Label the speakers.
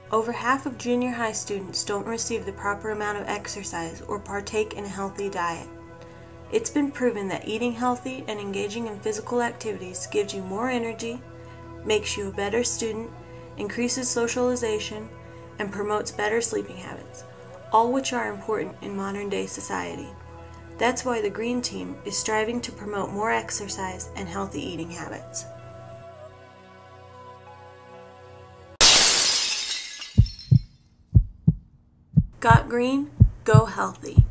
Speaker 1: Over half of junior high students don't receive the proper amount of exercise or partake in a healthy diet. It's been proven that eating healthy and engaging in physical activities gives you more energy, makes you a better student, increases socialization, and promotes better sleeping habits, all which are important in modern-day society. That's why the Green Team is striving to promote more exercise and healthy eating habits. Got green? Go healthy.